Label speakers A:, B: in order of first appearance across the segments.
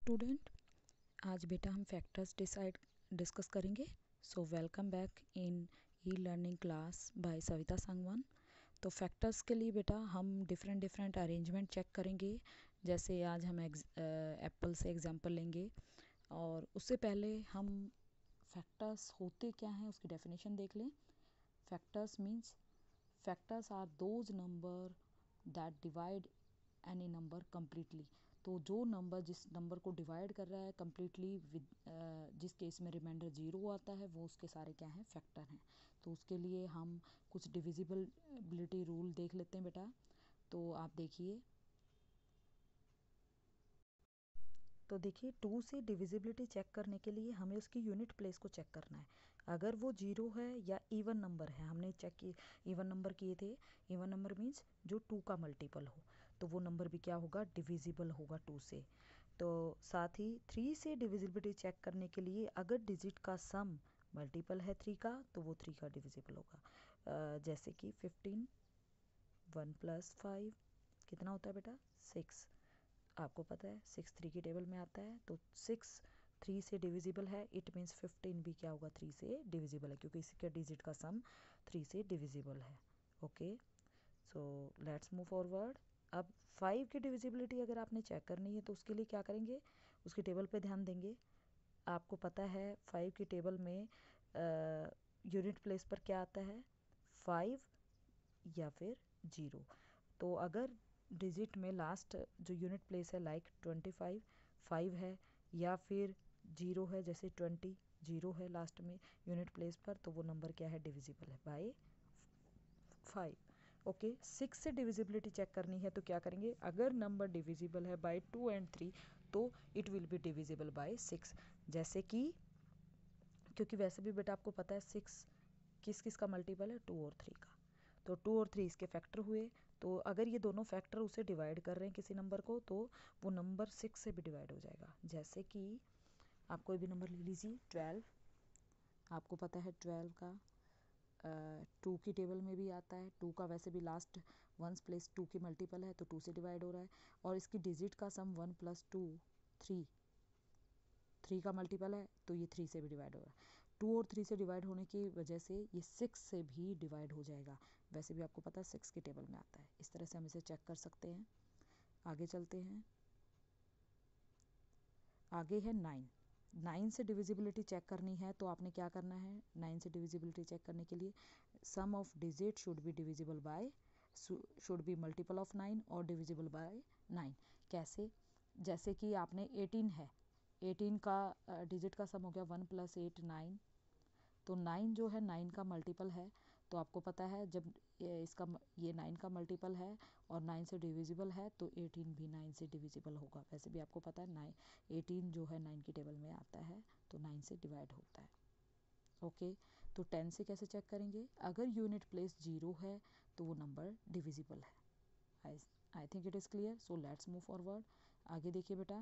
A: Student, आज बेटा हम फैक्टर्स डिस्कस करेंगे। So welcome back in e learning class by Savita Sangwan. तो फैक्टर्स के लिए बेटा हम डिफरेंट अरेंजमेंट चेक करेंगे। जैसे आज हम एप्पल से एग्जांपल लेंगे, और उससे पहले हम फैक्टर्स होते क्या हैं उसकी डेफिनेशन देख लें। Factors are those number that divide any number completely. तो जो नंबर जिस नंबर को डिवाइड कर रहा है कम्प्लीटली विद, जिस केस में रिमाइंडर 0 आता है, वो उसके सारे क्या हैं, फैक्टर हैं। तो उसके लिए हम कुछ डिविजिबिलिटी रूल देख लेते हैं बेटा। तो आप देखिए, तो देखिए 2 से डिविजिबिलिटी चेक करने के लिए हमें उसकी यूनिट प्लेस को चेक करना है। अगर वो 0 है या इवन नंबर है, हमने चेक किए इवन नंबर किए थे। इवन नंबर मीन्स जो 2 का मल्टीपल हो, तो वो नंबर भी क्या होगा, डिविजिबल होगा 2 से। तो साथ ही 3 से डिविजिबिलिटी चेक करने के लिए अगर डिजिट का सम मल्टीपल है 3 का, तो वो 3 का डिविजिबल होगा। जैसे कि 15 1 + 5 कितना होता है बेटा, 6। आपको पता है 6 3 की टेबल में आता है, तो 6 3 से डिविजिबल है। इट मीन्स 15 भी क्या होगा, 3 से डिविजिबल है, क्योंकि इसके डिजिट का सम 3 से डिविजिबल है। Okay, so let's move forward. अब 5 की डिविजिबिलिटी अगर आपने चेक करनी है तो उसके लिए क्या करेंगे, उसकी टेबल पे ध्यान देंगे। आपको पता है 5 की टेबल में यूनिट प्लेस पर क्या आता है, 5 या फिर 0। तो अगर डिजिट में लास्ट जो यूनिट प्लेस है, लाइक 25 5 है, या फिर 0 है, जैसे 20 0 है लास्ट में यूनिट प्लेस पर, तो वो नंबर क्या है, डिविजिबल है बाय 5। ओके, 6 से डिविजिबिलिटी चेक करनी है तो क्या करेंगे, अगर नंबर डिविजिबल है बाय 2 एंड 3, तो it will be divisible by 6। जैसे कि, क्योंकि वैसे भी बेटा आपको पता है 6 किस किस का मल्टीपल है, 2 और 3 का। तो 2 और 3 इसके फैक्टर हुए। तो अगर ये दोनों फैक्टर उसे डिवाइड कर रहे हैं किसी नंबर को, तो वो नंबर 6 से भी डिवाइड हो जाएगा। जैसे कि आप कोई भी नंबर ले लीजिए, 12। आपको पता है 12 का 2 की टेबल में भी आता है। 2 का वैसे भी लास्ट वंस प्लेस 2 की मल्टीपल है, तो 2 से डिवाइड हो रहा है। और इसकी डिजिट का सम 1 + 2 3 का मल्टीपल है, तो ये 3 से भी डिवाइड हो रहा है। 2 और 3 से डिवाइड होने की वजह से ये 6 से भी डिवाइड हो जाएगा। वैसे भी आपको पता है 6 की टेबल में आता है। इस तरह से हम इसे चेक कर सकते हैं। आगे चलते हैं। आगे है 9। 9 से डिविजिबिलिटी चेक करनी है तो आपने क्या करना है, 9 से डिविजिबिलिटी चेक करने के लिए sum of digit should be divisible by, should be multiple of 9 और डिविजिबल बाय 9। कैसे, जैसे कि आपने 18 है, 18 का डिजिट का सम हो गया 1 + 8 9। तो 9 जो है 9 का मल्टीपल है। तो आपको पता है जब ये 9 का मल्टीपल है और 9 से डिविजिबल है, तो 18 भी 9 से डिविजिबल होगा। वैसे भी आपको पता है 18 जो है 9 की टेबल में आता है, तो 9 से डिवाइड होता है। ओके, तो 10 से कैसे चेक करेंगे, अगर यूनिट प्लेस 0 है तो वो नंबर डिविजिबल है। I think it is clear. So let's move forward. आगे देखिए बेटा,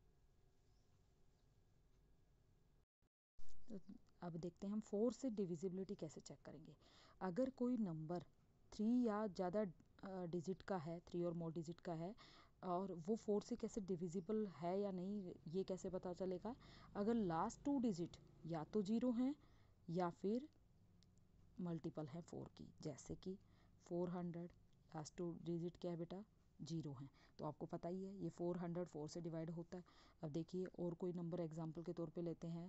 A: तो अब देखते हैं हम 4 से डिविजिबिलिटी कैसे चेक करेंगे। अगर कोई नंबर 3 या ज़्यादा डिजिट का है, 3 और मोर डिजिट का है, और वो 4 से कैसे डिविजिबल है या नहीं, ये कैसे पता चलेगा, अगर लास्ट 2 डिजिट या तो 0 हैं या फिर मल्टीपल है 4 की। जैसे कि 400, लास्ट 2 डिजिट क्या है बेटा, 0 हैं। तो आपको पता ही है ये 400 4 से डिवाइड होता है। अब देखिए और कोई नंबर एग्जांपल के तौर पे लेते हैं,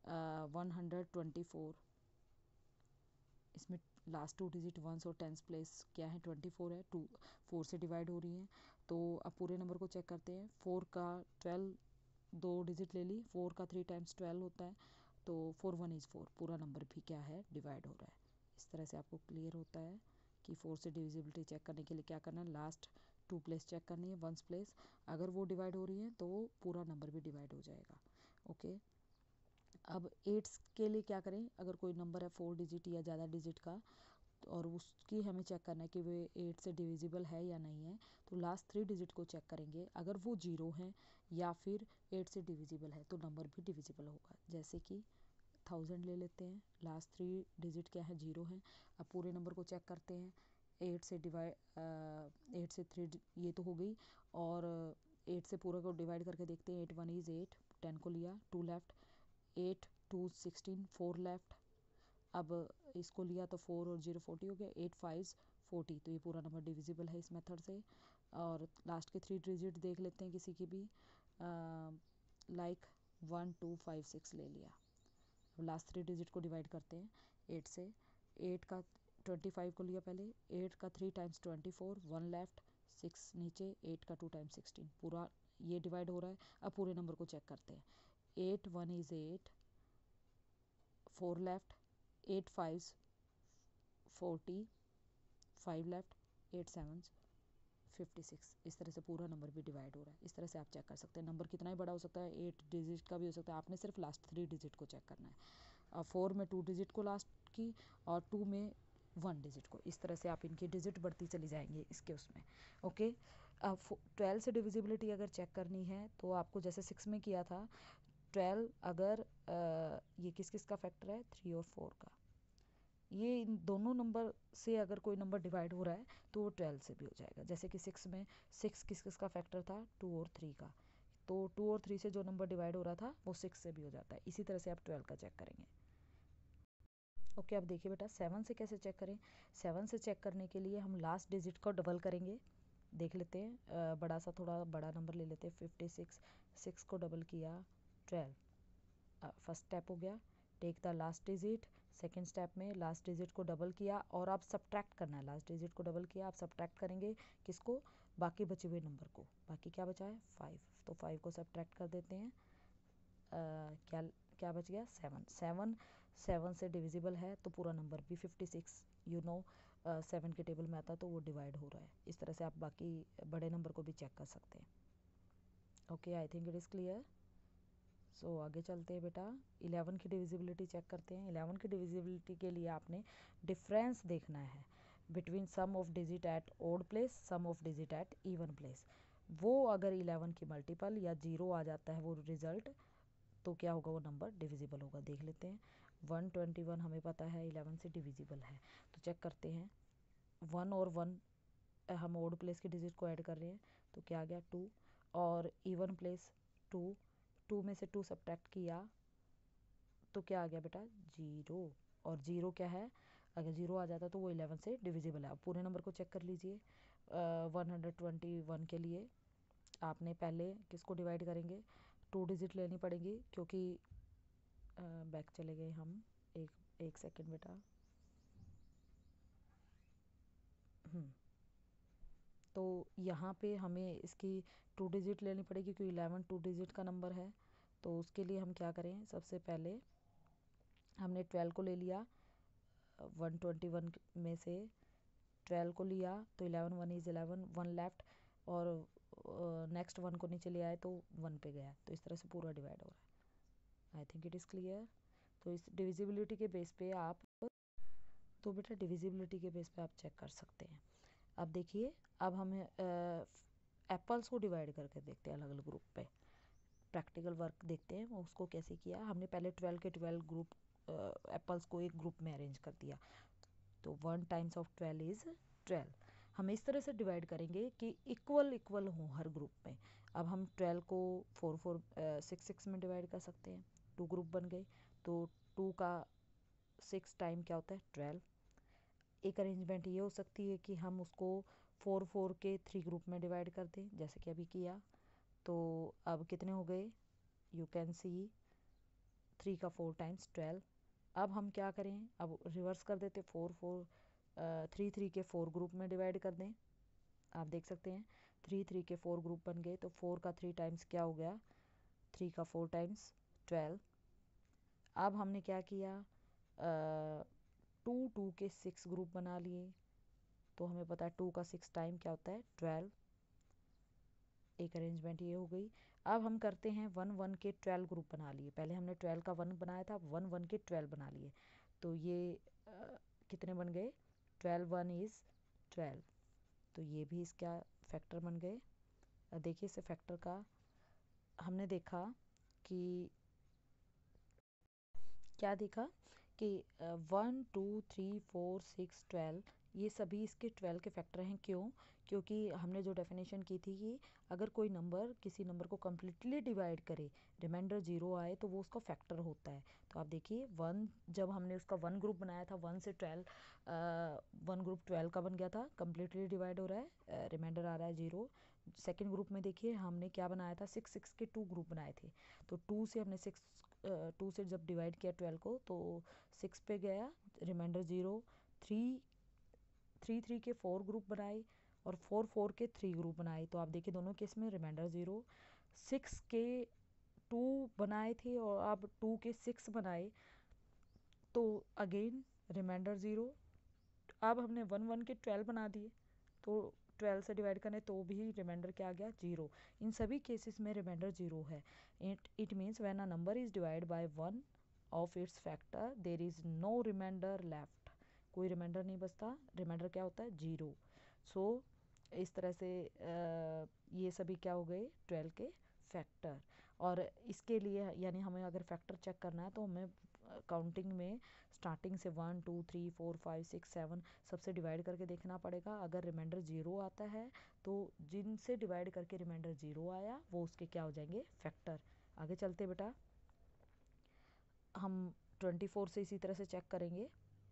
A: 124। इसमें लास्ट 2 डिजिट वंस और टेंस प्लेस क्या है, 24 है, 2 4 से डिवाइड हो रही हैं। तो अब पूरे नंबर को चेक करते हैं। 4 का 12, 2 डिजिट ले ली, 4 का 3 × 12 होता है, तो 4 1 = 4, पूरा नंबर भी क्या है, डिवाइड हो रहा है। इस तरह से आपको क्लियर होता है कि 4 से डिविजिबिलिटी चेक करने के लिए क्या करना है, लास्ट 2 प्लेस चेक करनी है, वंस प्लेस अगर वो डिवाइड हो रही है तो पूरा नंबर भी डिवाइड हो जाएगा। ओके, अब 8 के लिए क्या करें, अगर कोई नंबर है 4 डिजिट या ज़्यादा डिजिट का, और उसकी हमें चेक करना है कि वे 8 से डिविजिबल है या नहीं है, तो लास्ट 3 डिजिट को चेक करेंगे। अगर वो 0 हैं या फिर 8 से डिविजिबल है, तो नंबर भी डिविजिबल होगा। जैसे कि 1000 ले लेते हैं, लास्ट 3 डिजिट क्या है, 0 हैं। अब पूरे नंबर को चेक करते हैं। 8 से 3 ये तो हो गई, और 8 से पूरा को डिवाइड करके देखते हैं। 8 1 इज़ 8, 10 को लिया, 2 लेफ्ट, 8 2 16, 4 लेफ्ट। अब इसको लिया तो 4 और 0 40 हो गया, 8 5 40, तो ये पूरा नंबर डिविजिबल है इस मेथड से। और लास्ट के 3 डिजिट देख लेते हैं किसी की भी, लाइक 1 2 5 6 ले लिया। अब लास्ट 3 डिजिट को डिवाइड करते हैं 8 से। 8 का 25 को लिया पहले, 8 का 3 टाइम्स 24, 1 लेफ्ट, 6 नीचे, 8 का 2 टाइम्स 16, पूरा ये डिवाइड हो रहा है। अब पूरे नंबर को चेक करते हैं। 8 1 इज़ 8, 4 लेफ्ट, 8 5 40, 5 लेफ्ट, 8 7 56। इस तरह से पूरा नंबर भी डिवाइड हो रहा है। इस तरह से आप चेक कर सकते हैं। नंबर कितना ही बड़ा हो सकता है, 8 डिजिट का भी हो सकता है। आपने सिर्फ लास्ट 3 डिजिट को चेक करना है। 4 में 2 डिजिट को लास्ट की, और 2 में 1 डिजिट को। इस तरह से आप इनकी डिजिट बढ़ती चली जाएंगी इसके उसमें। ओके, अब 12 से डिविजिबिलिटी अगर चेक करनी है तो आपको जैसे 6 में किया था, 12 अगर ये किस किस का फैक्टर है, 3 और 4 का। ये इन दोनों नंबर से अगर कोई नंबर डिवाइड हो रहा है तो वो 12 से भी हो जाएगा। जैसे कि 6 में 6 किस किस का फैक्टर था, 2 और 3 का। तो 2 और 3 से जो नंबर डिवाइड हो रहा था वो 6 से भी हो जाता है। इसी तरह से आप 12 का चेक करेंगे। ओके, अब देखिए बेटा 7 से कैसे चेक करें। 7 से चेक करने के लिए हम लास्ट डिजिट को डबल करेंगे। देख लेते हैं, बड़ा सा थोड़ा बड़ा नंबर ले लेते हैं, 56। 6 को डबल किया, 12। फर्स्ट स्टेप हो गया। Take the last digit. Second step में लास्ट डिजिट को डबल किया और आप सब्ट्रैक्ट करना है। लास्ट डिजिट को डबल किया, आप सब्ट्रैक्ट करेंगे किसको, बाकी बचे हुए नंबर को। बाकी क्या बचा है, 5, तो 5 को सब्ट्रैक्ट कर देते हैं। क्या क्या बच गया, 7। 7 से डिविजिबल है तो पूरा नंबर भी 56, 7 के टेबल में आता तो वो डिवाइड हो रहा है। इस तरह से आप बाकी बड़े नंबर को भी चेक कर सकते हैं। Okay, I think it is clear. So आगे चलते हैं बेटा, 11 की डिविजिबिलिटी चेक करते हैं। 11 की डिविजिबिलिटी के लिए आपने डिफरेंस देखना है between sum of digit at odd place, sum of digit at even place. वो अगर 11 की मल्टीपल या 0 आ जाता है वो रिजल्ट, तो क्या होगा, वो नंबर डिविजिबल होगा। देख लेते हैं। 121 हमें पता है 11 से डिविजिबल है, तो चेक करते हैं। 1 और 1 हम ओड प्लेस के डिजिट को ऐड कर रहे हैं, तो क्या आ गया, 2। और इवन प्लेस 2, 2 में से 2 सब्ट्रैक्ट किया तो क्या आ गया बेटा, 0। और 0 क्या है, अगर 0 आ जाता तो वो 11 से डिविजिबल है। अब पूरे नंबर को चेक कर लीजिए। 121 के लिए आपने पहले किसको डिवाइड करेंगे, 2 डिजिट लेनी पड़ेगी, क्योंकि बैक चले गए हम। एक सेकेंड बेटा। तो यहाँ पे हमें इसकी 2 डिजिट लेनी पड़ेगी, क्योंकि 11 2 डिजिट का नंबर है। तो उसके लिए हम क्या करें, सबसे पहले हमने 12 को ले लिया। 121 में से 12 को लिया तो 11 1 इज़ 11, 1 लेफ्ट, और नेक्स्ट 1 को नीचे ले आए तो 1 पे गया। तो इस तरह से पूरा डिवाइड हो रहा है। I think it is clear. तो इस डिविजिबिलिटी के बेस पे आप, तो बेटा डिविजिबिलिटी के बेस पे आप चेक कर सकते हैं। अब देखिए, अब हमें एप्पल्स को डिवाइड करके देखते हैं अलग अलग ग्रुप पे। प्रैक्टिकल वर्क देखते हैं वो उसको कैसे किया। हमने पहले 12 के 12 ग्रुप एप्पल्स को एक ग्रुप में अरेंज कर दिया। तो 1 टाइम्स ऑफ 12 इज़ 12। हम इस तरह से डिवाइड करेंगे कि इक्वल इक्वल हो हर ग्रुप में। अब हम 12 को 4 4 6 6 में डिवाइड कर सकते हैं। 2 ग्रुप बन गए, तो 2 का 6 टाइम क्या होता है, 12। एक अरेंजमेंट ये हो सकती है कि हम उसको 4 4 के 3 ग्रुप में डिवाइड कर दें, जैसे कि अभी किया। तो अब कितने हो गए, यू कैन सी 3 का 4 टाइम्स 12। अब हम क्या करें, अब रिवर्स कर देते, 4 4 3 3 के 4 ग्रुप में डिवाइड कर दें। आप देख सकते हैं 3 3 के 4 ग्रुप बन गए, तो 4 का 3 टाइम्स क्या हो गया, 3 का 4 टाइम्स 12। अब हमने क्या किया, 2 2 के 6 ग्रुप बना लिए, तो हमें पता है 2 का 6 टाइम क्या होता है, 12। एक अरेंजमेंट ये हो गई। अब हम करते हैं 1 1 के 12 ग्रुप बना लिए। पहले हमने 12 का 1 बनाया था, 1 1 के 12 बना लिए। तो ये कितने बन गए, 12 1 इज़ 12। तो ये भी इसका फैक्टर बन गए। देखिए इस फैक्टर का हमने देखा कि क्या देखा कि 1 2 3 4 6 12 ये सभी इसके 12 के फैक्टर हैं। क्यों? क्योंकि हमने जो डेफिनेशन की थी कि अगर कोई नंबर किसी नंबर को कम्प्लीटली डिवाइड करे, रिमाइंडर 0 आए, तो वो उसका फैक्टर होता है। तो आप देखिए 1, जब हमने उसका 1 ग्रुप बनाया था 1 से 12, 1 ग्रुप 12 का बन गया था, कम्प्लीटली डिवाइड हो रहा है, रिमाइंडर आ रहा है 0। सेकेंड ग्रुप में देखिए हमने क्या बनाया था, 6 के 2 ग्रुप बनाए थे। तो 2 से हमने 2 से जब डिवाइड किया 12 को तो 6 पे गया, रिमाइंडर 0। 3 के 4 ग्रुप बनाए और 4 के 3 ग्रुप बनाए। तो आप देखिए दोनों केस में रिमाइंडर 0। 6 के 2 बनाए थे और अब 2 के 6 बनाए, तो अगेन रिमाइंडर 0। अब हमने 1 के 12 बना दिए, तो 12 से डिवाइड करें तो भी रिमाइंडर क्या आ गया, 0। इन सभी केसेस में रिमाइंडर 0 है। It means when a number is divide by 1 of its factor there is no remainder left, कोई रिमाइंडर नहीं बचता, रिमाइंडर क्या होता है, 0। सो इस तरह से ये सभी क्या हो गए, 12 के फैक्टर। और इसके लिए यानी हमें अगर फैक्टर चेक करना है तो हमें काउंटिंग में स्टार्टिंग से 1 2 3 4 5 6 7 सबसे डिवाइड करके देखना पड़ेगा। अगर रिमाइंडर 0 आता है तो जिनसे डिवाइड करके रिमाइंडर 0 आया वो उसके क्या हो जाएंगे, फैक्टर। आगे चलते बेटा, हम 24 से इसी तरह से चेक करेंगे।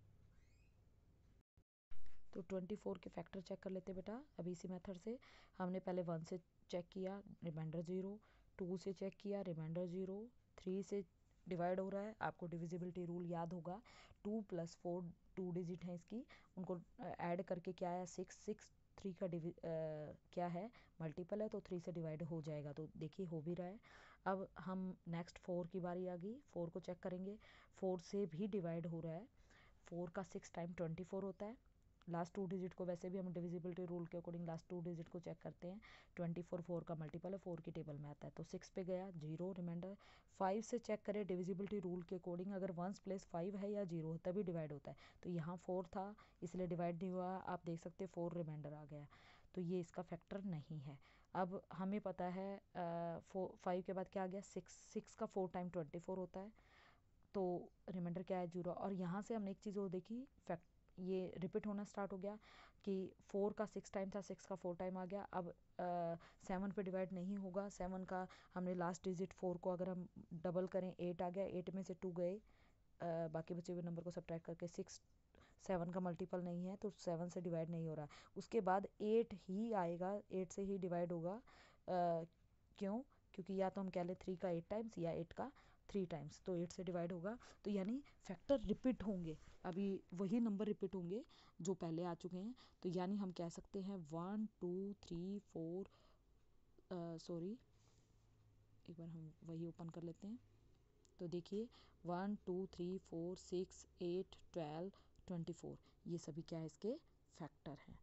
A: तो 24 के फैक्टर चेक कर लेते बेटा। अभी इसी मेथड से हमने पहले 1 से चेक किया, रिमाइंडर 0। 2 से चेक किया, रिमाइंडर 0। 3 से डिवाइड हो रहा है, आपको डिविजिबिलिटी रूल याद होगा, 2 + 4 2 डिजिट हैं इसकी, उनको ऐड करके क्या आया, 6। 6 3 का क्या है, मल्टीपल है, तो 3 से डिवाइड हो जाएगा। तो देखिए हो भी रहा है। अब हम नेक्स्ट 4 की बारी आ गई, 4 को चेक करेंगे। 4 से भी डिवाइड हो रहा है, 4 का 6 टाइम 24 होता है। लास्ट 2 डिजिट को वैसे भी हम डिविजिबिलिटी रूल के अकॉर्डिंग लास्ट 2 डिजिट को चेक करते हैं। 24 4 का मल्टीपल है, 4 की टेबल में आता है, तो 6 पे गया, 0 रिमाइंडर। 5 से चेक करें डिविजिबिलिटी रूल के अकॉर्डिंग, अगर 1 प्लस 5 है या 0 है तभी डिवाइड होता है। तो यहाँ 4 था इसलिए डिवाइड नहीं हुआ, आप देख सकते 4 रिमाइंडर आ गया, तो ये इसका फैक्टर नहीं है। अब हमें पता है 5 के बाद क्या आ गया, 6। 6 का 4 टाइम 24 होता है, तो रिमाइंडर क्या है, 0। और यहाँ से हमने एक चीज़ और देखी, फैक्ट ये रिपीट होना स्टार्ट हो गया कि 4 का 6 टाइम था, 6 का 4 टाइम आ गया। अब 7 पे डिवाइड नहीं होगा, 7 का हमने लास्ट डिजिट 4 को अगर हम डबल करें 8 आ गया, 8 में से 2 गए, बाकी बचे हुए नंबर को सब्ट्रैक्ट करके 6 7 का मल्टीपल नहीं है, तो 7 से डिवाइड नहीं हो रहा। उसके बाद 8 ही आएगा, 8 से ही डिवाइड होगा। क्यों? क्योंकि या तो हम कह लें 3 का 8 टाइम्स या 8 का 3 टाइम्स, तो 8 से डिवाइड होगा। तो यानी फैक्टर रिपीट होंगे, अभी वही नंबर रिपीट होंगे जो पहले आ चुके हैं। तो यानी हम कह सकते हैं 1 2 3 4, सॉरी एक बार हम वही ओपन कर लेते हैं। तो देखिए 1 2 3 4 6 8 12 24, ये सभी क्या है, इसके फैक्टर हैं।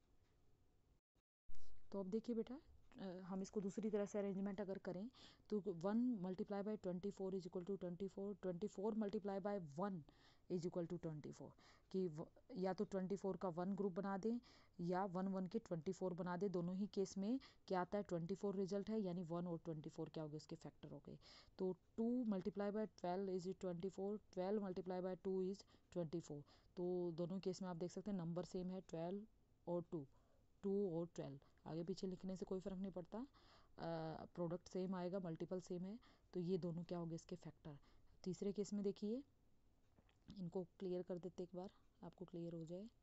A: तो अब देखिए बेटा, हम इसको दूसरी तरह से अरेंजमेंट अगर करें तो 1 multiply by 24 is equal to 24, 24 multiply by 1 is equal to 24, कि या तो 24 का 1 ग्रुप बना दें या 1 1 के 24 बना दें, दोनों ही केस में क्या आता है, 24 रिजल्ट है, यानी 1 और 24 क्या हो गए, इसके फैक्टर हो गए। तो 2 multiply by 12 is 24, 12 multiply by 2 is 24। तो दोनों केस में आप देख सकते हैं नंबर सेम है, 12 और 2, 2 और 12, आगे पीछे लिखने से कोई फ़र्क नहीं पड़ता, प्रोडक्ट सेम आएगा, मल्टीपल सेम है, तो ये दोनों क्या हो गए, इसके फैक्टर। तीसरे केस में देखिए, इनको क्लियर कर देते एक बार, आपको क्लियर हो जाए।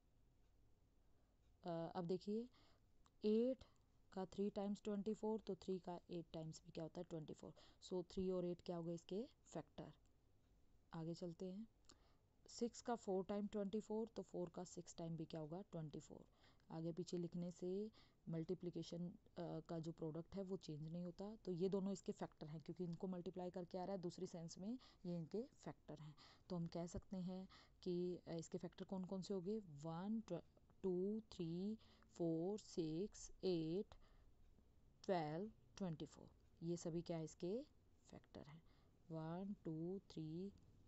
A: अब देखिए 8 का 3 टाइम्स 24, तो 3 का 8 टाइम्स भी क्या होता है, 24। सो 3 और 8 क्या हो गए, इसके फैक्टर। आगे चलते हैं, 6 का 4 टाइम 24, तो 4 का 6 टाइम भी क्या होगा, 24। आगे पीछे लिखने से मल्टीप्लिकेशन का जो प्रोडक्ट है वो चेंज नहीं होता, तो ये दोनों इसके फैक्टर हैं, क्योंकि इनको मल्टीप्लाई करके आ रहा है, दूसरी सेंस में ये इनके फैक्टर हैं। तो हम कह सकते हैं कि इसके फैक्टर कौन कौन से हो गए, 1 2 3 4 6 8 12 24, ये सभी क्या है, इसके फैक्टर हैं। 1 2 3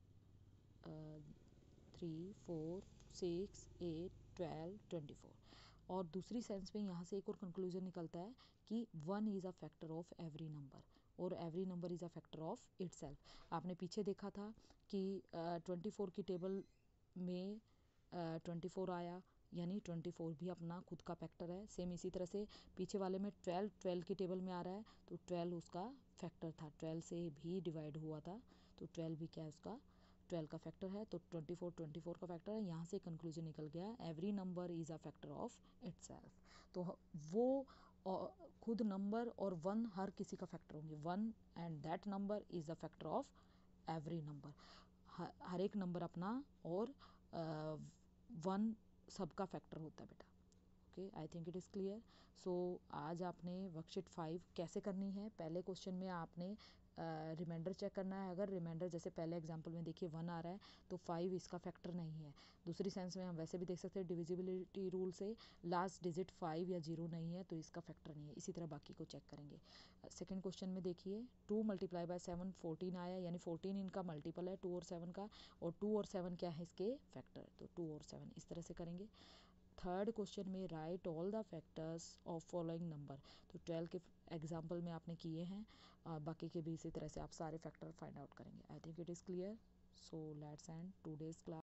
A: 3 4 6 8 12 24। और दूसरी सेंस में यहाँ से एक और कंक्लूजन निकलता है कि 1 is a factor of every number और every number is a factor of itself. आपने पीछे देखा था कि 24 की टेबल में 24 आया, यानी 24 भी अपना खुद का फैक्टर है। सेम इसी तरह से पीछे वाले में 12 की टेबल में आ रहा है, तो 12 उसका फैक्टर था, 12 से भी डिवाइड हुआ था, तो 12 भी क्या है उसका 12 का फैक्टर है। तो 24 का फैक्टर है। यहाँ से कंक्लूजन निकल गया, every number is a factor of itself. तो वो खुद नंबर और वन हर किसी का फैक्टर होंगे, one and that number is a factor of every number. हर एक नंबर अपना और वन सबका फैक्टर होता है बेटा। Okay, I think it is clear. So आज आपने वर्कशीट 5 कैसे करनी है, पहले क्वेश्चन में आपने रिमाइंडर चेक करना है। अगर रिमाइंडर जैसे पहले एग्जांपल में देखिए 1 आ रहा है तो 5 इसका फैक्टर नहीं है। दूसरी सेंस में हम वैसे भी देख सकते हैं डिविजिबिलिटी रूल से लास्ट डिजिट 5 या 0 नहीं है तो इसका फैक्टर नहीं है। इसी तरह बाकी को चेक करेंगे। सेकंड क्वेश्चन में देखिए 2 मल्टीप्लाई बाय 7 14 आया, यानी 14 इनका मल्टीपल है 2 और 7 का, और 2 और 7 क्या है इसके फैक्टर, तो 2 और 7 इस तरह से करेंगे। थर्ड क्वेश्चन में write all the factors of following number, तो 12 के एग्जाम्पल में आपने किए हैं, बाकी के भी इसी तरह से आप सारे फैक्टर फाइंड आउट करेंगे। I think it is clear. So let's end today's class.